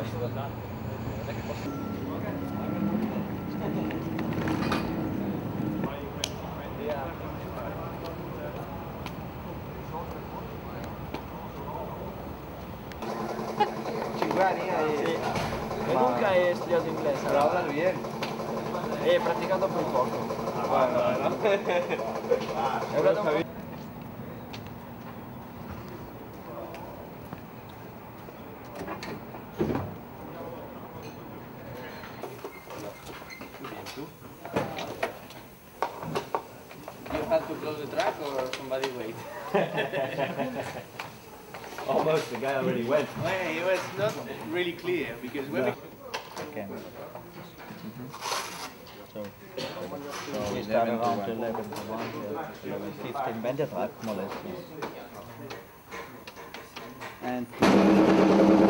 Sì. Nunca hai studiato inglese? Pero hablas bien. He practicado muy poco. Bueno, He hablado un poco. You had to close the track or somebody wait? Almost, the guy already went. Well, it was not really clear because when we Okay. So we start around 11 to 1, 11:15. When der treibt mal ist. And